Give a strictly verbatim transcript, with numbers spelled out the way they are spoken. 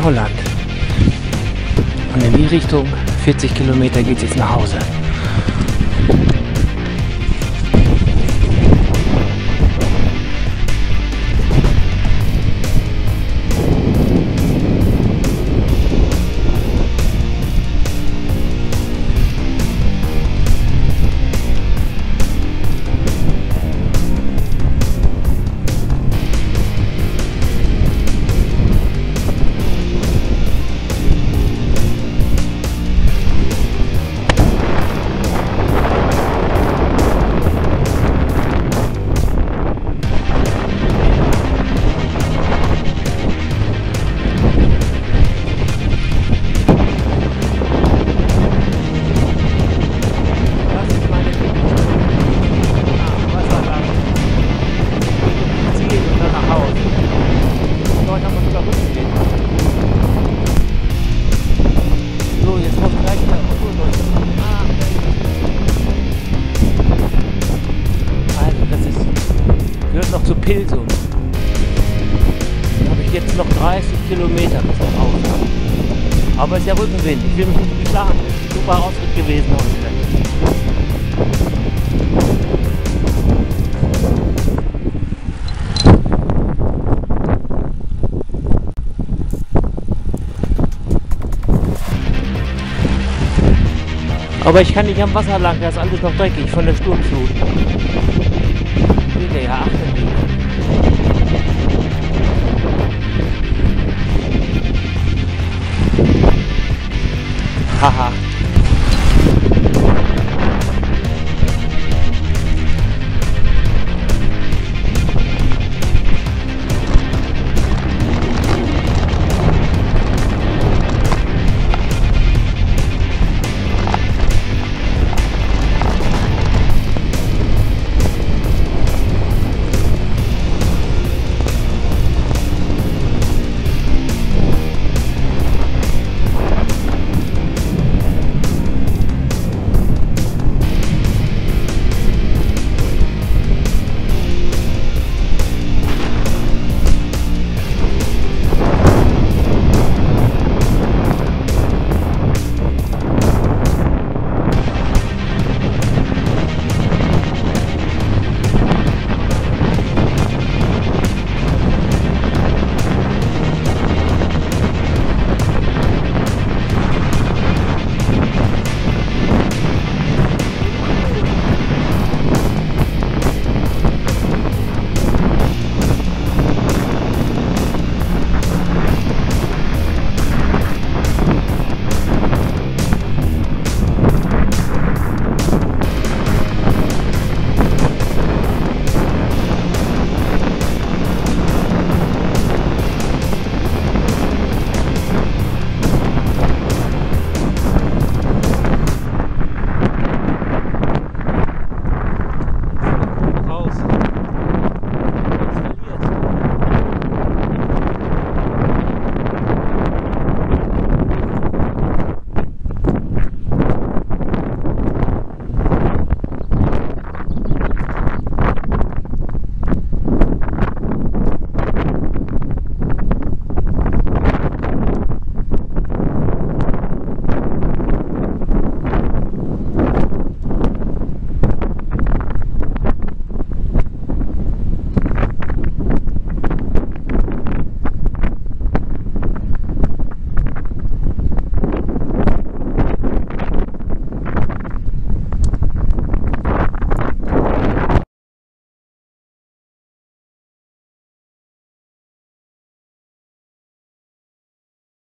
in Holland. Und in die Richtung, vierzig Kilometer, geht es jetzt nach Hause. Pilsum. Da habe ich jetzt noch dreißig Kilometer bis nach Hause. Aber es ist ja Rückenwind. Ich will mich nicht beklagen. Super Ausritt gewesen heute. Aber ich kann nicht am Wasser lang, da ist alles noch dreckig von der Sturmflut. Seht ihr ja, achten die. Haha.